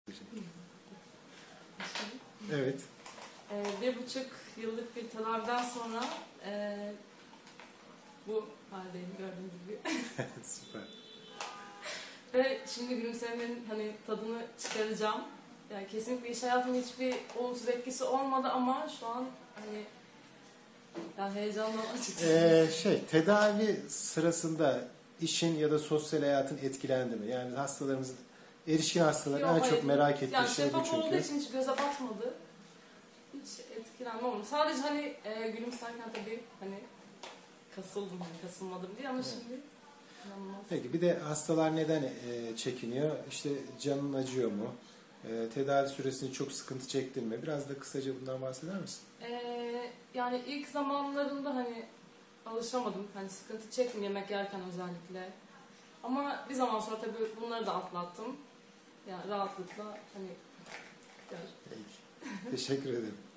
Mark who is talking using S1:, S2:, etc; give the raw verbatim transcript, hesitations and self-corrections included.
S1: Evet.
S2: Ee, bir buçuk yıllık bir tedaviden sonra e, bu haldeyim gördüğünüz gibi.
S1: Süper.
S2: Ve şimdi gülümsemenin hani tadını çıkaracağım. Yani kesinlikle iş hayatımda hiçbir olumsuz etkisi olmadı ama şu an hani yani heyecanla açıkçası.
S1: Ee, şey, tedavi sırasında işin ya da sosyal hayatın etkilendi mi? Yani hastalarımızın, erişkin hastaların
S2: Yok,
S1: en
S2: hayır.
S1: çok merak ettiği
S2: yani
S1: şey bu
S2: şeffaf olduğu
S1: çünkü.
S2: için hiç göze batmadı. Hiç etkilenme olmadı. Sadece hani e, gülümserken tabii hani kasıldım, hani kasılmadım diye ama
S1: Evet.
S2: şimdi inanılmaz.
S1: Peki bir de hastalar neden e, çekiniyor? İşte canın acıyor mu? E, tedavi süresinde çok sıkıntı çektin mi? Biraz da kısaca bundan bahseder misin?
S2: Ee, yani ilk zamanlarında hani alışamadım. Hani sıkıntı çektim yemek yerken özellikle. Ama bir zaman sonra tabii bunları da atlattım. Yani rahatlıkla hani
S1: Peki. Teşekkür ederim.